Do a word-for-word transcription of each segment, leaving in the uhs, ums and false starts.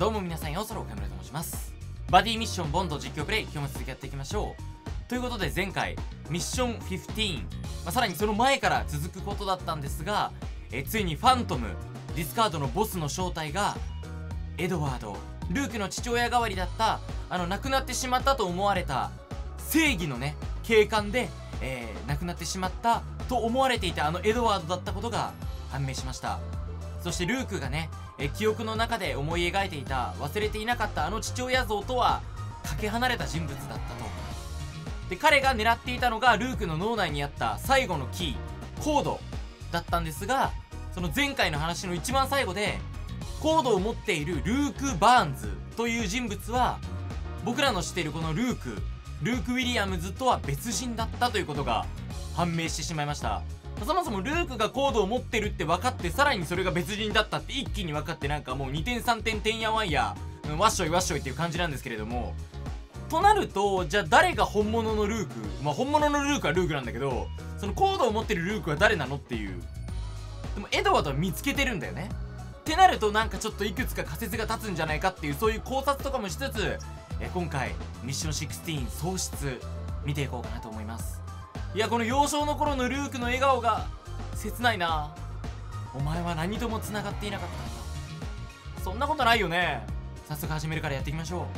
どうも皆さんよ、そろ岡村と申します。バディミッションボンド実況プレイ、今日も続きやっていきましょう。ということで前回ミッションじゅうご、まあ、さらにその前から続くことだったんですが、えついにファントムディスカードのボスの正体がエドワード、ルークの父親代わりだったあの亡くなってしまったと思われた正義のね警官で、えー、亡くなってしまったと思われていたあのエドワードだったことが判明しました。そしてルークがね、え記憶の中で思い描いていた、忘れていなかったあの父親像とはかけ離れた人物だったと。で彼が狙っていたのがルークの脳内にあった最後のキーコードだったんですが、その前回の話の一番最後でコードを持っているルーク・バーンズという人物は僕らの知っているこのルークルーク・ウィリアムズとは別人だったということが判明してしまいました。そもそもルークがコードを持ってるって分かって、さらにそれが別人だったって一気に分かって、なんかもうにてんさんてんてんやわんや、うん、わっしょいわっしょいっていう感じなんですけれども、となるとじゃあ誰が本物のルーク、まあ本物のルークはルークなんだけど、そのコードを持ってるルークは誰なのっていう。でもエドワードは見つけてるんだよねってなると、なんかちょっといくつか仮説が立つんじゃないかっていう、そういう考察とかもしつつ、え今回ミッションじゅうろく喪失見ていこうかなと思います。いや、この幼少の頃のルークの笑顔が切ないな。お前は何とも繋がっていなかったんだ。そんなことないよね。早速始めるからやっていきましょう。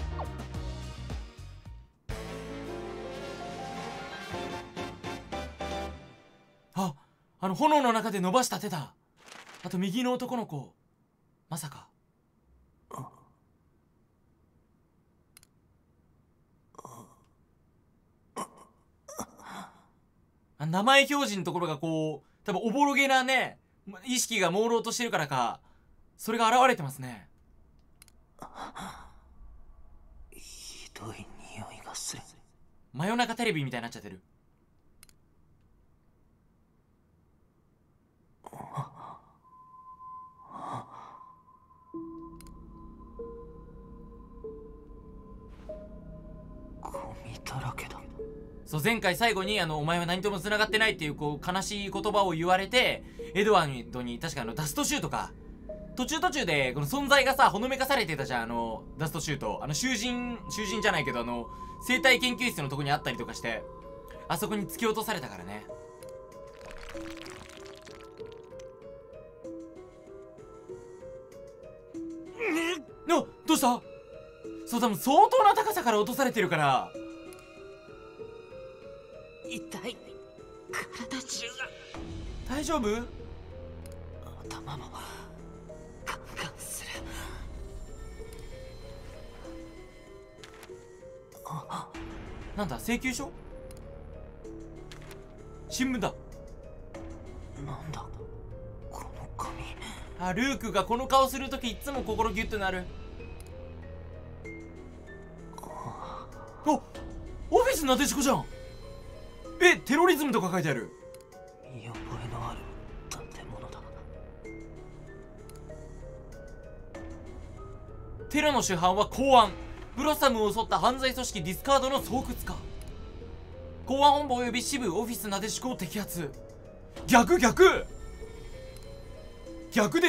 あ、あの炎の中で伸ばした手だ。あと右の男の子、まさか。あ、名前表示のところがこう多分おぼろげなね、意識が朦朧としてるからか、それが現れてますね。 ひどい匂いがする。 真夜中テレビみたいになっちゃってる。 ゴミだらけだ。 そう、前回最後にあのお前は何とも繋がってないっていうこう悲しい言葉を言われて、エドワードに確かあのダストシュートか、途中途中でこの存在がさほのめかされてたじゃん。あのダストシュート、あの囚人囚人じゃないけど、あの生態研究室のとこにあったりとかして、あそこに突き落とされたからね。のどうした？そう、多分相当な高さから落とされてるから。 痛い。体中が。 大丈夫？ 頭もガンガンする。あ、 なんだ、請求書？新聞だ。 なんだこの紙。 あ、ルークがこの顔するときいつも心ギュッとなる。お、オフィスなでしこじゃん。え、テロリズムとか書いてある。 見覚えのある建物だ。 テロの主犯は公安、ブロッサムを襲った犯罪組織ディスカードの巣窟か。公安本部及び支部オフィスなでしこを摘発。逆逆逆です。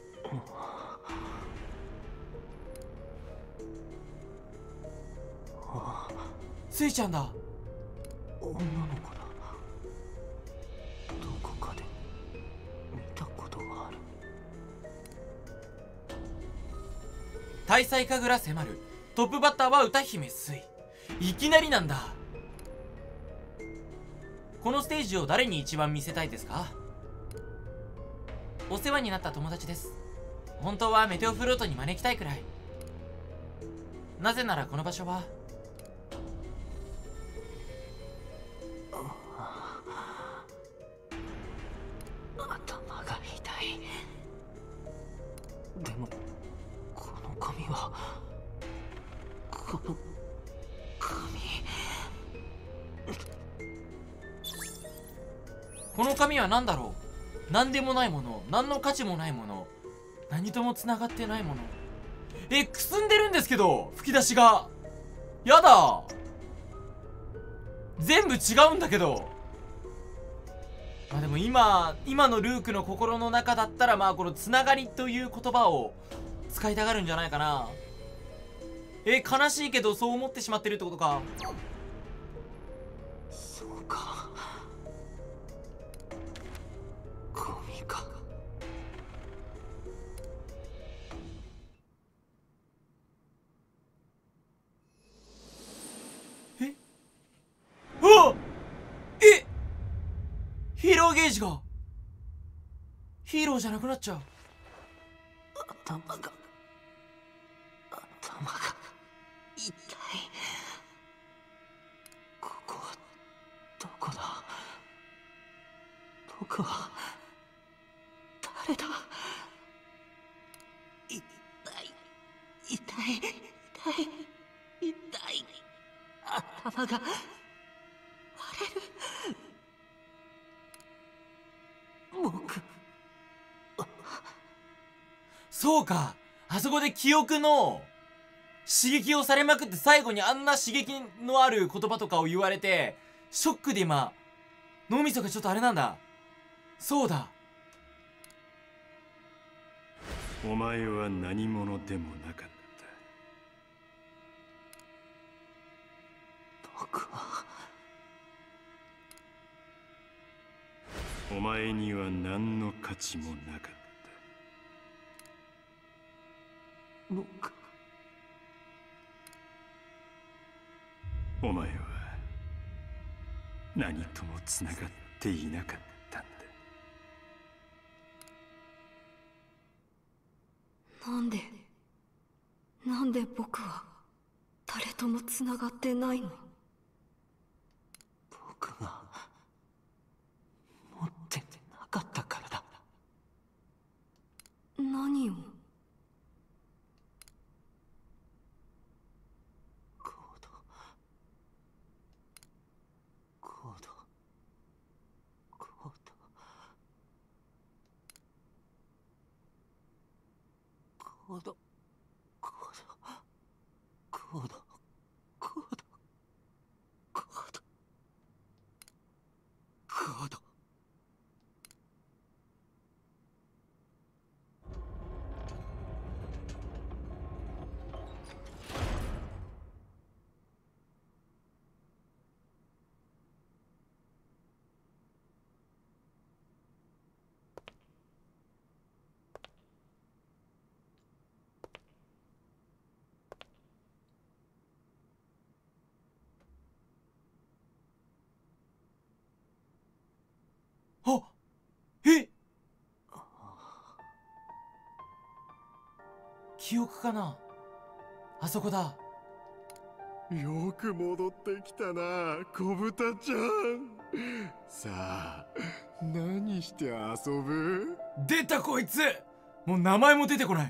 スイちゃんだ。 女の子だ。どこかで見たことがある。 大祭神楽迫る。トップバッターは歌姫スイ。いきなりなんだ。このステージを誰に一番見せたいですか？お世話になった友達です。本当はメテオフロートに招きたいくらい。なぜならこの場所は頭が痛い。でもこの紙はこの紙この紙は何だろう。何でもないもの、何の価値もないもの、何とも繋がってないもの。え、くすんでるんですけど吹き出しが。やだ、全部違うんだけど。まあでも今今のルークの心の中だったら、まあこのつながりという言葉を使いたがるんじゃないかな。え、悲しいけどそう思ってしまってるってことか。 そうか、ゴミか。 えうわっ、えヒーローゲージがヒーローじゃなくなっちゃう。 頭が頭が痛い。ここはどこだ。僕は誰だ。痛い痛い痛い痛い。頭が割れる。僕、 そうか、あそこで記憶の刺激をされまくって、最後にあんな刺激のある言葉とかを言われて、ショックで今脳みそがちょっとあれなんだ。そうだ。 お前は何者でもなかった。 僕はお前には何の価値もなかった。 僕、 お前は何ともつながっていなかったんだ。 なんでなんで僕は誰ともつながってないの？ 僕が持ってなかったからだ。 何を？ コードコードコードコードコードコードコードコードコード。 あ、え記憶かな。あそこだ。 よく戻ってきたな、小豚ちゃん。さあ、何して遊ぶ？ 出たこいつ。もう名前も出てこない。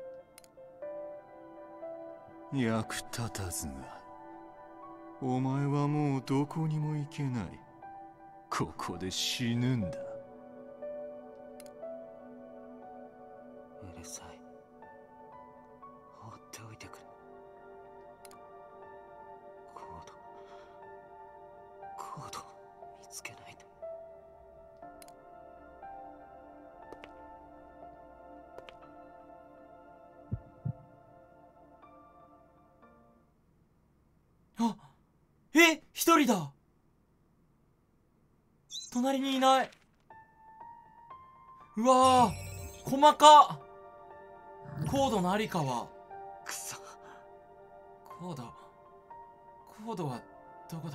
役立たずが、お前はもうどこにも行けない。ここで死ぬんだ。 うるさい。放っておいてくれ。コードコード見つけないと。 あ、え、一人だ。隣にいない。うわー、細かっ。コードのありかは。 くそ。 コードコードはどこだ。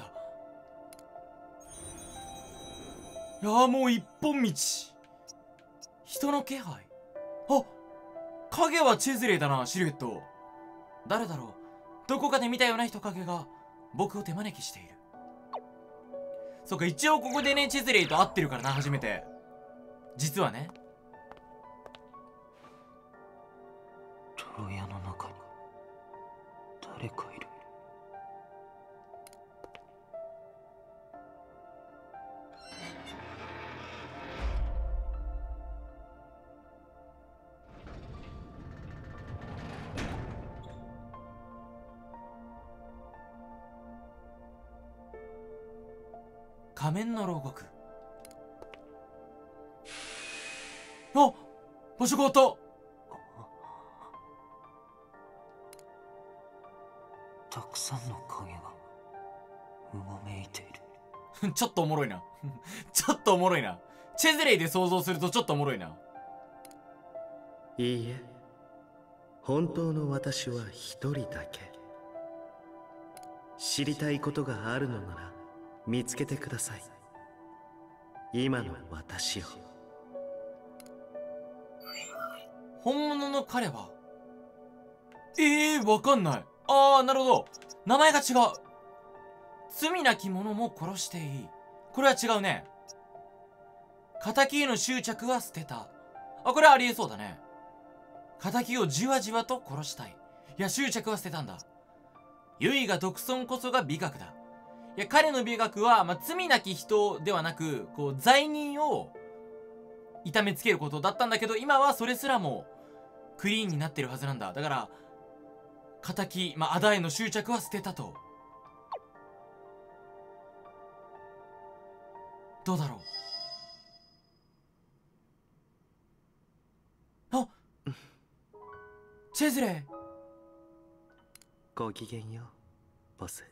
いやー、もう一本道。人の気配。あ、影はチェズレーだな。シルエット誰だろう。どこかで見たような人影が僕を手招きしている。そっか、一応ここでねチェズレイと会ってるからな、初めて。実はね。 牢屋の中に誰かいる。 仮面の牢獄。あ、場所変わった。 さんの影がうごめいている。 ちょっとおもろいなちょっとおもろいな。チェズレイで想像するとちょっとおもろいな。 いいえ、本当の私は一人だけ。知りたいことがあるのなら見つけてください。今の私を。 本物の彼はええー、わかんない。ああ、なるほど。名前が違う。罪なき者も殺していい。これは違うね。仇への執着は捨てた。あ、これはありえそうだね。仇をじわじわと殺したい。いや、執着は捨てたんだ。唯が独尊こそが美学だ。いや、彼の美学は、まあ、罪なき人ではなく、こう、罪人を痛めつけることだったんだけど、今はそれすらもクリーンになってるはずなんだ。だから、仇、まあ、アダへの執着は捨てたと。どうだろう。あチェズレイ。 ごきげんよう、ボス。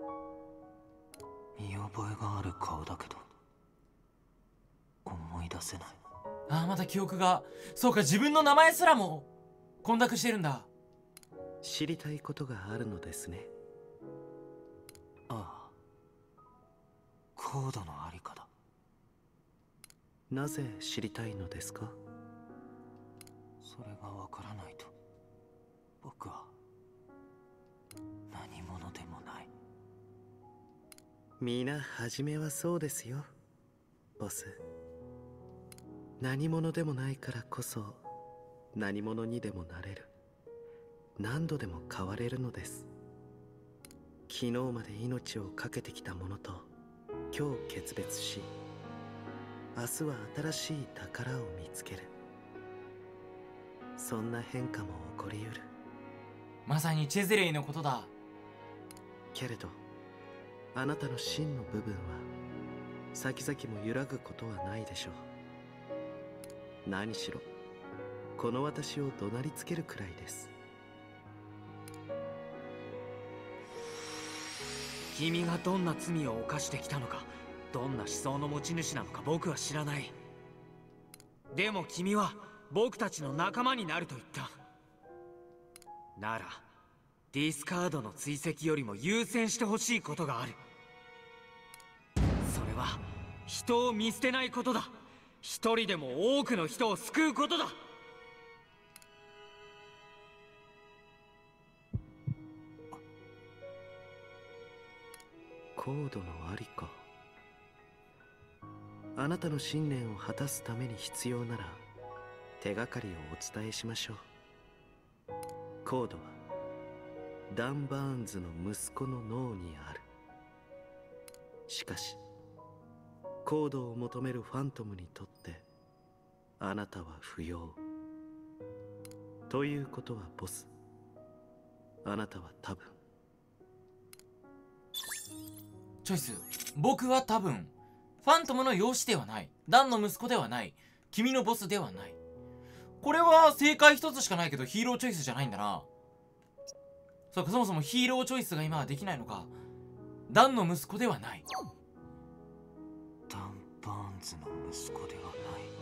見覚えがある顔だけど思い出せない。 ああ、まだ記憶が。そうか、自分の名前すらも混濁してるんだ。 知りたいことがあるのですね。 ああ、コードのありかだ。 なぜ知りたいのですか？ それがわからないと僕は何者でもない。 皆初めはそうですよ、ボス。何者でもないからこそ何者にでもなれる。何度でも変われるのです。昨日まで命を懸けてきたものと今日決別し、明日は新しい宝を見つける。そんな変化も起こりうる。 まさにチェズレイのことだ。 けれどあなたの真の部分は先々も揺らぐことはないでしょう。何しろこの私を怒鳴りつけるくらいです。 君がどんな罪を犯してきたのか、どんな思想の持ち主なのか僕は知らない。でも君は僕たちの仲間になると言った。ならディスカードの追跡よりも優先してほしいことがある。それは人を見捨てないことだ。一人でも多くの人を救うことだ。 コードのありか。あなたの信念を果たすために必要なら手がかりをお伝えしましょう。コードはダン・バーンズの息子の脳にある。しかしコードを求めるファントムにとってあなたは不要。ということはボス、あなたは多分チョイス。僕は多分ファントムの養子ではない、ダンの息子ではない、君のボスではない。これは正解一つしかないけどヒーローチョイスじゃないんだな。そうか、そもそもヒーローチョイスが今はできないのか。ダンの息子ではない。 ダン・バーンズの息子ではない。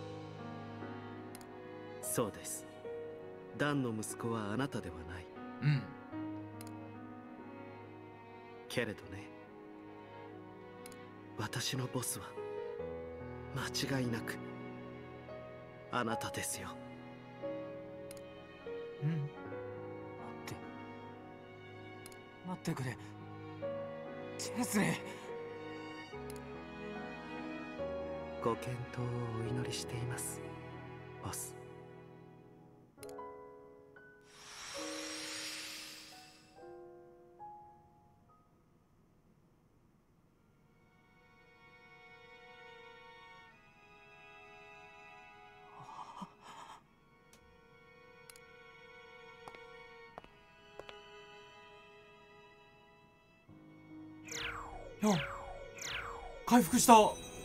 そうです。ダンの息子はあなたではない。 うん。 けれどね、私のボスは間違いなくあなたですよ。 うん。 待って待ってくれチェズレイ。 ご健闘をお祈りしています、ボス。 よっ、回復した。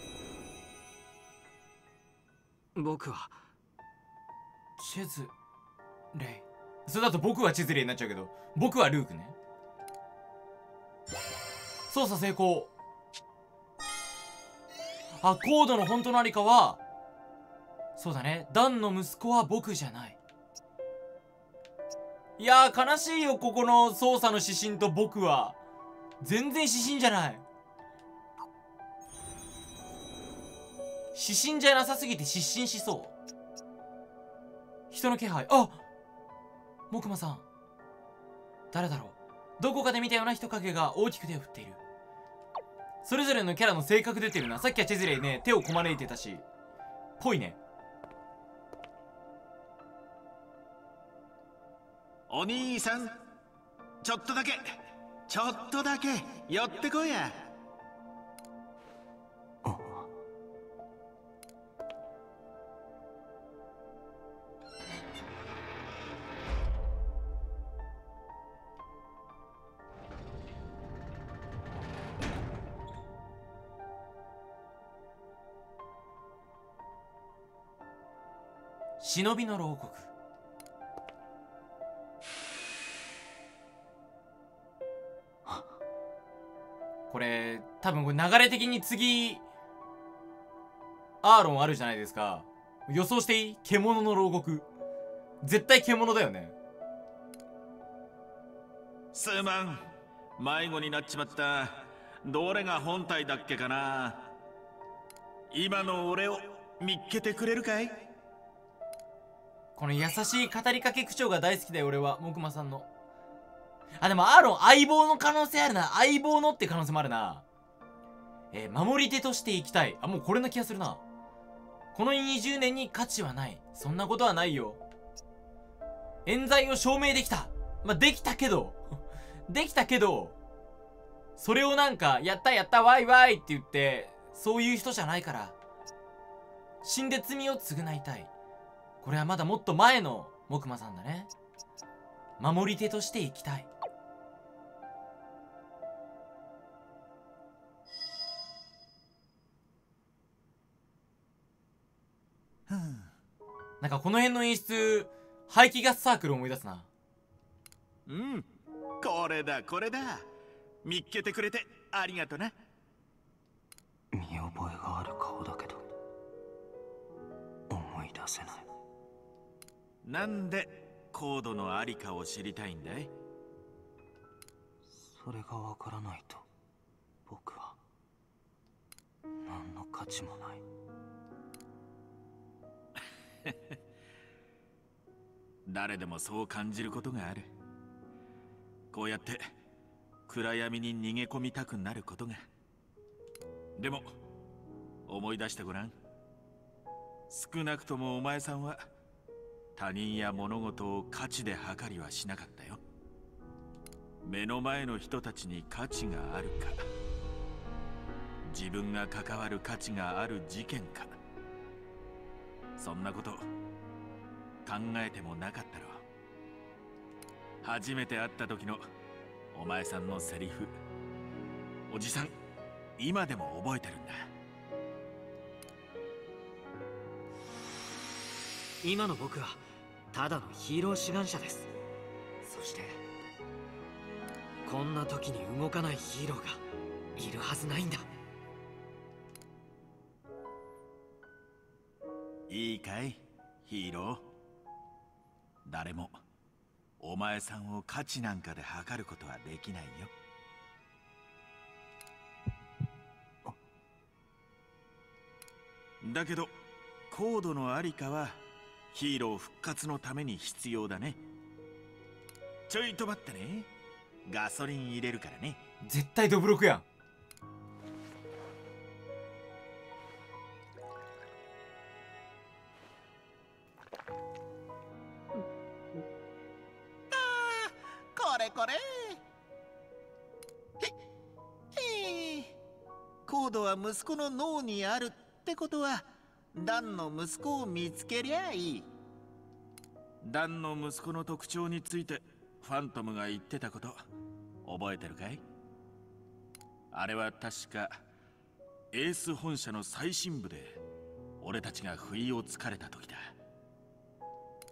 僕はチェズレイ。それだと僕はチェズレイになっちゃうけど、僕はルークね。 操作成功。あ、コードの本当のありかは、そうだね、ダンの息子は僕じゃない。いやー悲しいよ、ここの操作の指針と僕は全然指針じゃない。指針じゃなさすぎて失神しそう。人の気配。あ、木馬さん誰だろう。どこかで見たような人影が大きく手を振っている。それぞれのキャラの性格出てるな。さっきはチェズレイね、手をこまねいてたしぽいね。 お兄さん、ちょっとだけちょっとだけ寄ってこいや。 忍びの牢獄。これ多分これ流れ的に次アーロンあるじゃないですか。予想していい？獣の牢獄。絶対獣だよね。 すまん、迷子になっちまった。どれが本体だっけかな。今の俺を見っけてくれるかい？ この優しい語りかけ口調が大好きだよ俺は、木馬さんの。あ、でもアーロン相棒の可能性あるな。相棒のって可能性もあるな。えー、守り手として生きたい。あ、もうこれの気がするな。このにじゅうねんに価値はない。そんなことはないよ。冤罪を証明できた。まあ、できたけどできたけどそれをなんかやったやったワイワイって言ってそういう人じゃないから。死んで罪を償いたい。これはまだもっと前の木馬さんだね。守り手として生きたい。なんかこの辺の演出排気ガスサークル思い出すな。 うん、これだこれだ。見っけてくれてありがとな。 見覚えがある顔だけど思い出せない。 なんでコードのありかを知りたいんだい？ それがわからないと僕は何の価値もない。 誰でもそう感じることがある。こうやって暗闇に逃げ込みたくなることが。でも思い出してごらん。少なくともお前さんは他人や物事を価値で測りはしなかったよ。目の前の人たちに価値があるか、自分が関わる価値がある事件か、そんなこと考えてもなかったろう。初めて会った時のお前さんのセリフ、おじさん今でも覚えてるんだ。 今の僕はただのヒーロー志願者です。そしてこんな時に動かないヒーローがいるはずないんだ。 いいかいヒーロー。誰もお前さんを価値なんかで測ることはできないよ。だけどコードのありかはヒーロー復活のために必要だね。ちょいと待ってね。ガソリン入れるからね。 絶対ドブロクやん。 これこれ。へへ。コードは息子の脳にあるってことはダンの息子を見つけりゃいい。ダンの息子の特徴についてファントムが言ってたこと覚えてるかい？あれは確かエース本社の最深部で俺たちが不意をつかれた時だ。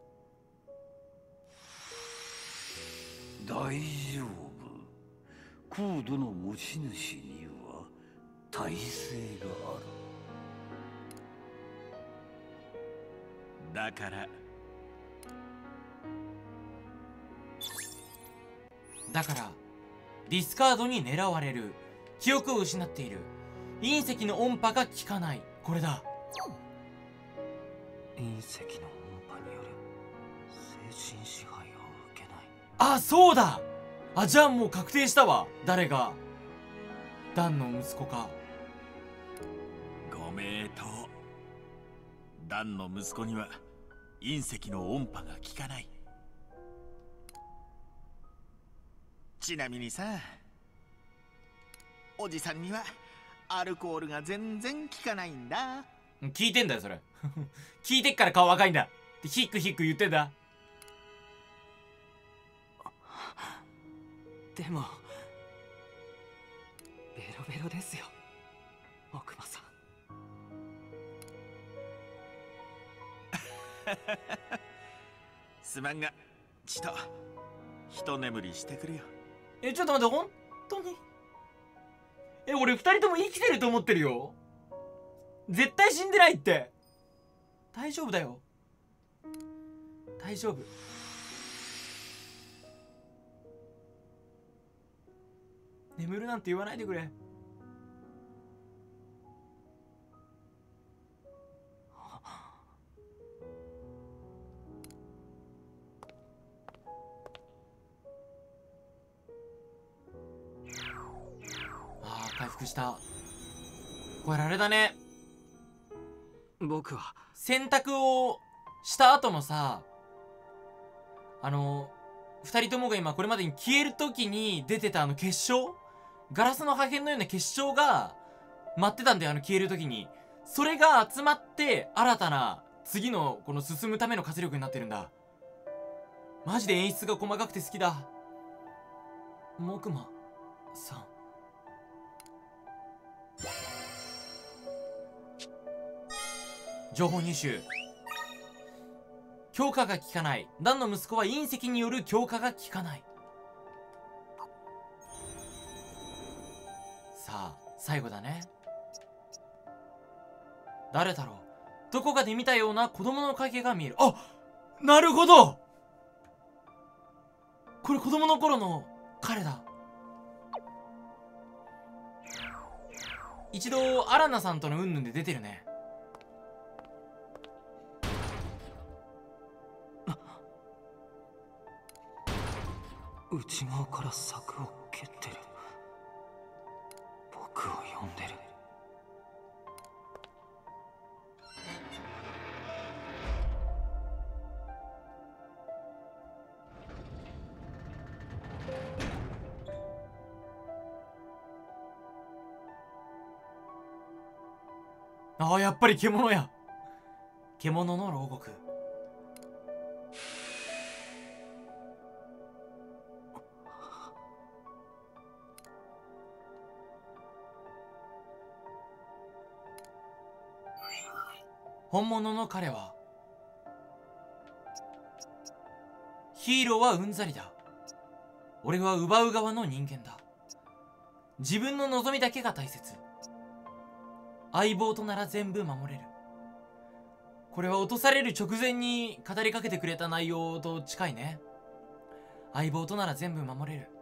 大丈夫。 コードの持ち主には耐性がある。 だからだからディスカードに狙われる、記憶を失っている、隕石の音波が効かない、これだ。 隕石の音波による精神支配を受けない。 あ、そうだ。あ、じゃあもう確定したわ、誰がダンの息子か。 ご名答。ダンの息子には隕石の音波が効かない。ちなみにさ、おじさんにはアルコールが全然効かないんだ。 聞いてんだよそれ聞いてっから顔赤いんだってヒックヒック言ってんだ。 でもベロベロですよ、奥間さん。 すまんがちと一眠りしてくれよ。 え、ちょっと待って、本当にえ、俺二人とも生きてると思ってるよ。絶対死んでないって。大丈夫だよ、大丈夫。眠るなんて言わないでくれ。あー、回復した。これあれだね、 僕は洗濯をした後のさ、あの二人ともが今これまでに消える時に出てたあの結晶、ガラスの破片のような結晶が待ってたんだよ、あの消える時に。それが集まって新たな次のこの進むための活力になってるんだ。マジで演出が細かくて好きだ。木馬さん、情報入手。強化が効かない。ダンの息子は隕石による強化が効かない。さあ最後だね。誰だろう。どこかで見たような子供の影が見える。あ、なるほど、これ子供の頃の彼だ。一度アラナさんとのうんぬんで出てるね。 内側から柵を蹴ってる。僕を呼んでる。 ああ、やっぱり獣や。獣の牢獄。本物の彼は、ヒーローはうんざりだ。俺は奪う側の人間だ。自分の望みだけが大切。相棒となら全部守れる。これは落とされる直前に語りかけてくれた内容と近いね。相棒となら全部守れる。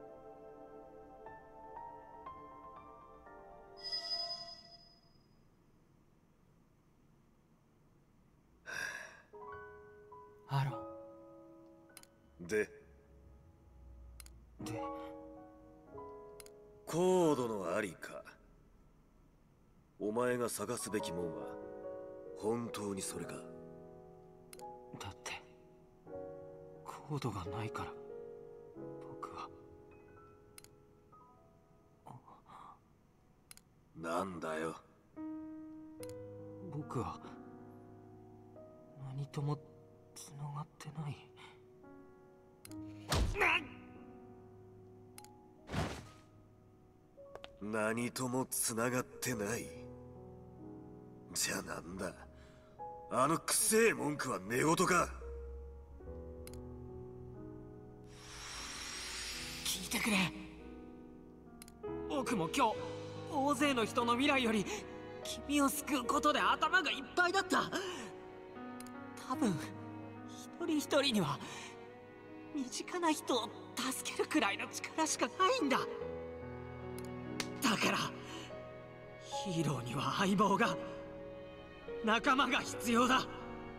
アロン。 でで、 コードのありか。お前が探すべきもんは本当にそれか。 だってコードがないから僕は。 なんだよ。 僕は何ともつながってない。 何ともつながってない。じゃあなんだ、あのくせえ文句は寝言か。 聞いてくれ。 僕も今日大勢の人の未来より君を救うことで頭がいっぱいだった。多分一人一人には身近な人を助けるくらいの力しかないんだ。だからヒーローには相棒が、仲間が必要だ。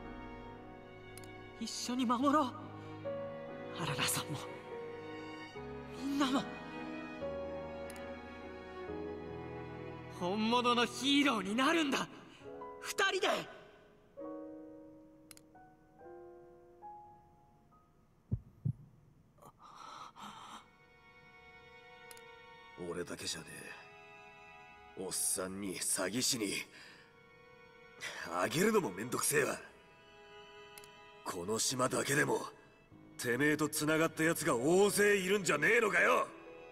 一緒に守ろう。原田さんもみんなも。本物のヒーローになるんだ、二人で。 俺だけじゃねえ。おっさんに詐欺師にあげるのもめんどくせえわ。この島だけでもてめえと繋がった奴が大勢いるんじゃねえのかよ。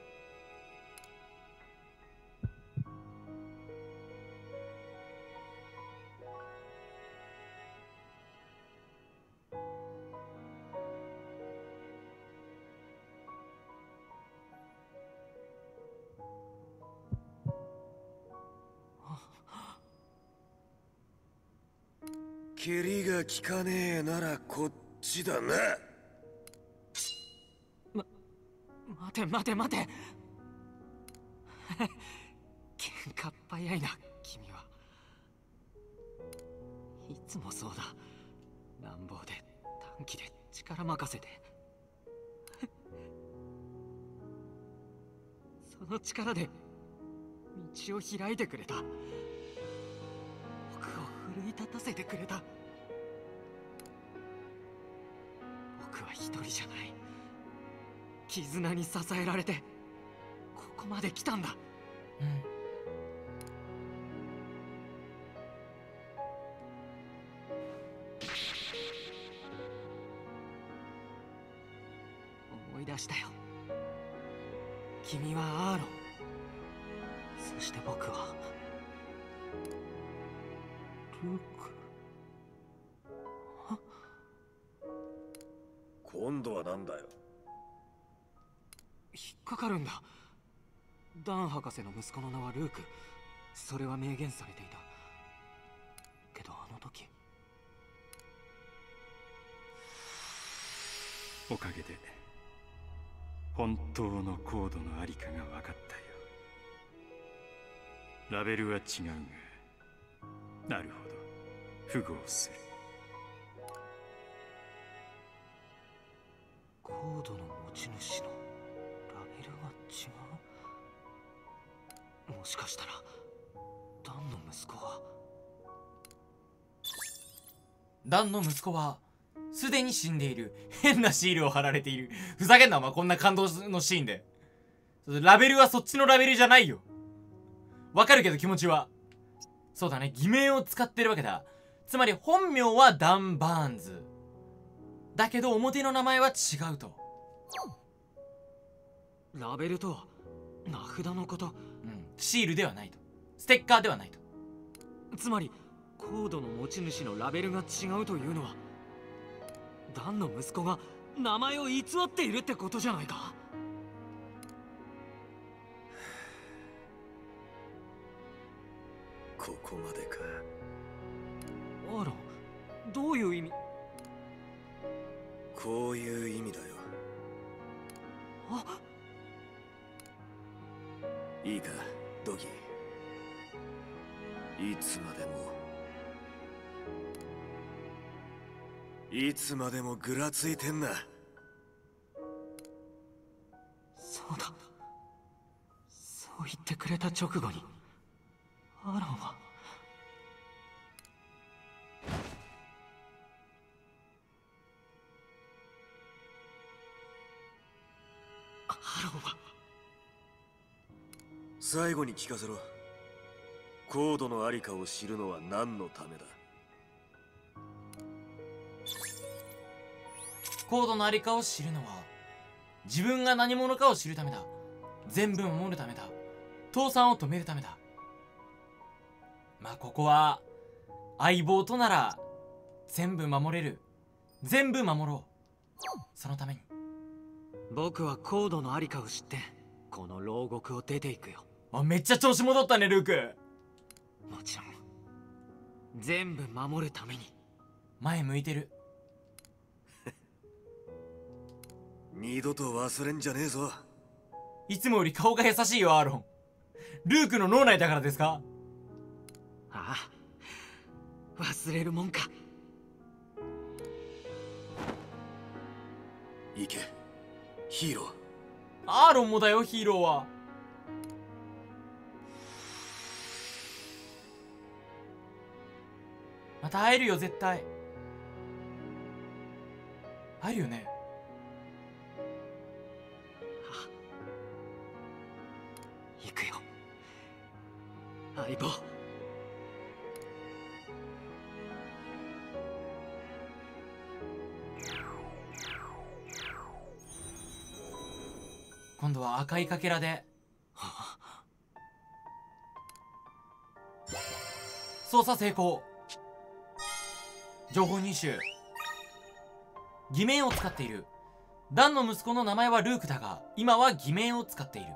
蹴りが効かねえならこっちだな。 ま、待て待て待て喧嘩っ早いな君は。いつもそうだ、乱暴で短気で力任せでその力で道を開いてくれた。僕を奮い立たせてくれた。僕は一人じゃない。絆に支えられてここまで来たんだ。 うん。 思い出したよ。君はアーロン、そして僕はルーク。 今度はなんだよ。 引っかかるんだ。ダン博士の息子の名はルーク、それは明言されていたけど、あの時おかげで本当のコードのありかが分かったよ。ラベルは違うが、なるほど、符合する。 コードの持ち主のラベルが違う。もしかしたらダンの息子はダンの息子はすでに死んでいる。変なシールを貼られている。ふざけんなお前、こんな感動のシーンで。ラベルはそっちのラベルじゃないよ。わかるけど気持ちは。そうだね、偽名を使ってるわけだ。つまり本名はダン・バーンズだけど表の名前は違うと。 ラベルとは名札のこと。 うん、シールではないと。ステッカーではないと。 つまりコードの持ち主のラベルが違うというのは、ダンの息子が名前を偽っているってことじゃないか。 ここまでか。 アーロン、どういう意味？ こういう意味だよ。 あ、 いいかドギー、いつまでもいつまでもぐらついてんな。 そうだ、そう言ってくれた直後にアーロンはアーロンは最後に聞かせろ。コードのありかを知るのは何のためだ。 コードのありかを知るのは自分が何者かを知るためだ。全部守るためだ。倒産を止めるためだ。まあここは相棒となら全部守れる。全部守ろう。そのために僕はコードのありかを知ってこの牢獄を出ていくよ。 あ、めっちゃ調子戻ったねルーク。 もちろん全部守るために。 前向いてる。 二度と忘れんじゃねえぞ。 いつもより顔が優しいよアーロン。ルークの脳内だからですか？ ああ、忘れるもんか。 行けヒーロー。 アーロンもだよヒーローは。また会えるよ絶対。会えるよね。 行くよ相棒。 今度は赤いかけらで操作成功。情報入手。偽名を使っている。ダンの息子の名前はルークだが今は偽名を使っている。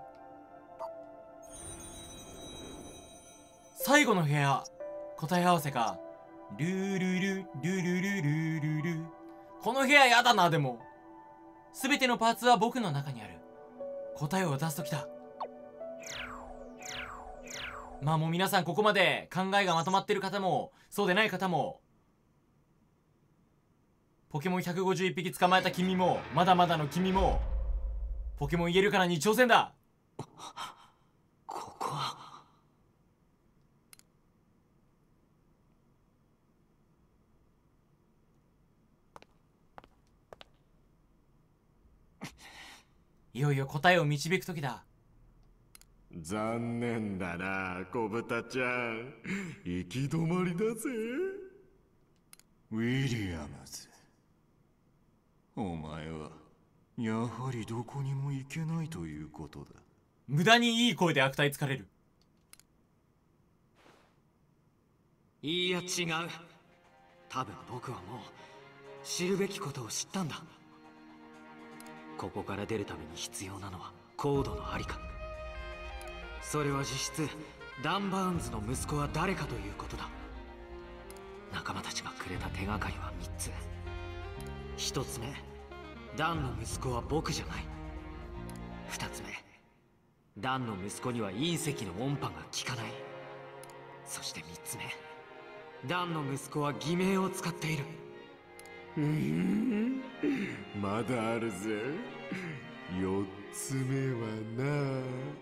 最後の部屋答え合わせか。ルールルルルルルルル。この部屋やだな。でも全てのパーツは僕の中にある。答えを出すときだ。まあもう皆さんここまで考えがまとまってる方もそうでない方も、ポケモンひゃくごじゅういっぴき捕まえた君もまだまだの君も、ポケモン言えるからに挑戦だ。 ここは。 いよいよ答えを導く時だ。 残念だな小豚ちゃん、行き止まりだぜ。 ウィリアムズ、お前はやはりどこにも行けないということだ。 無駄にいい声で悪態つかれる。 いや違う。多分僕はもう知るべきことを知ったんだ。ここから出るために必要なのはコードのありか。それは実質ダン・バーンズの息子は誰かということだ。仲間たちがくれた手がかりはみっつ。ひとつめ、ダンの息子は僕じゃない。ふたつめ、ダンの息子には隕石の音波が効かない。そしてみっつめ、ダンの息子は偽名を使っている。 うーんまだあるぜ。よっつめはな、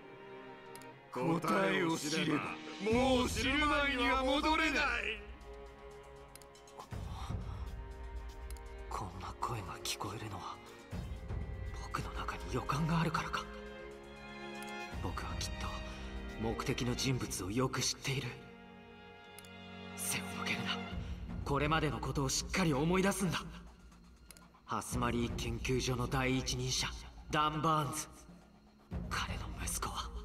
答えを知ればもう知る前には戻れない。 こんな声が聞こえるのは僕の中に予感があるからか。僕はきっと目的の人物をよく知っている。背を向けるな。これまでのことをしっかり思い出すんだ。ハスマリー研究所の第一人者ダン・バーンズ、彼の息子は。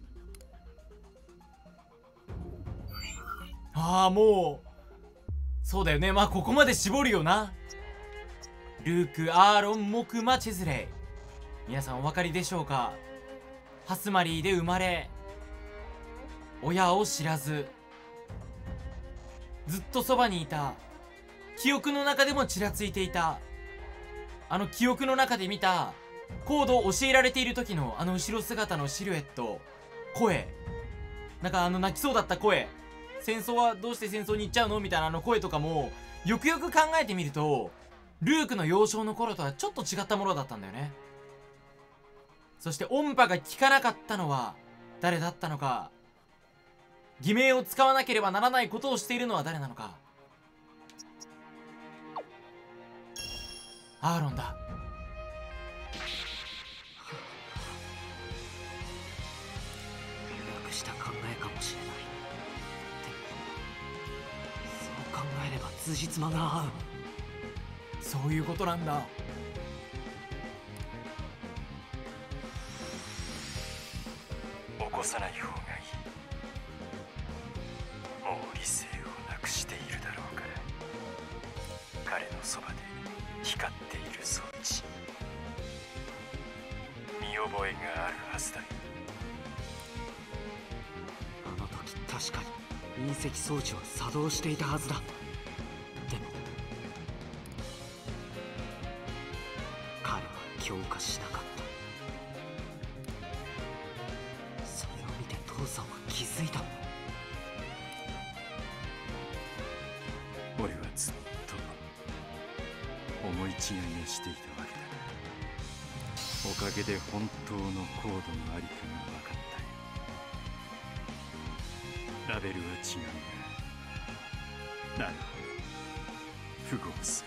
ああもうそうだよね。まあここまで絞るよな。ルーク、アーロン、モクマ、チェズレイ、皆さんお分かりでしょうか。ハスマリーで生まれ親を知らずずっとそばにいた。記憶の中でもちらついていた。あの記憶の中で見たコードを教えられている時のあの後ろ姿のシルエット、声、なんかあの泣きそうだった声、戦争はどうして戦争に行っちゃうのみたいなあの声とかもよくよく考えてみるとルークの幼少の頃とはちょっと違ったものだったんだよね。そして音波が効かなかったのは誰だったのか、偽名を使わなければならないことをしているのは誰なのか。アーロンだ。 楽した考えかもしれない。でもそう考えれば辻褄が合う。 そういうことなんだ。 起こさない方がいい。もう理性をなくしているだろうから。彼のそばで光っている装置、見覚えがあるはずだ。 確かに隕石装置は作動していたはずだ。でも彼は強化しなかった。それを見て父さんは気づいたんだ。 俺はずっと思い違いをしていたわけだ。おかげで本当のコードのありかが分かった。ラベルは違うが、なるほど、符合する。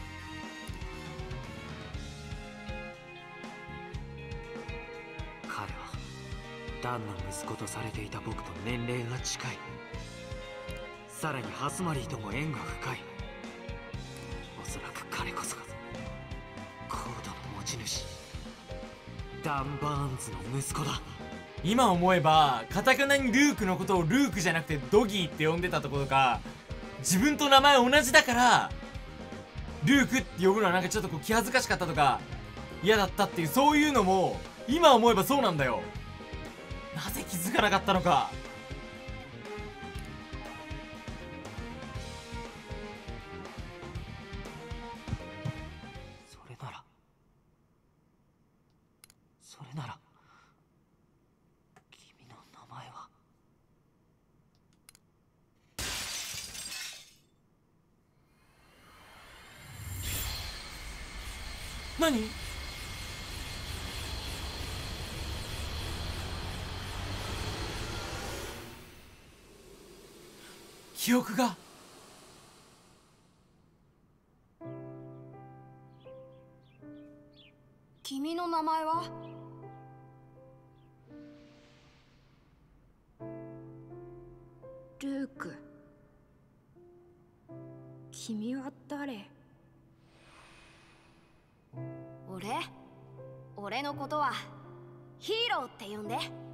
彼はダンの息子とされていた僕と年齢が近い。さらにハスマリーとも縁が深い。おそらく彼こそがコードの持ち主、ダン・バーンズの息子だ。 今思えばカタカナにルークのことをルークじゃなくてドギーって呼んでたところか、自分と名前同じだからルークって呼ぶのはなんかちょっとこう気恥ずかしかったとか嫌だったっていう、そういうのも今思えばそうなんだよ。なぜ気づかなかったのか。 それならそれなら君の名前は。 何？記憶が。 君の名前は？ルーク。君は誰？俺？俺のことはヒーローって呼んで。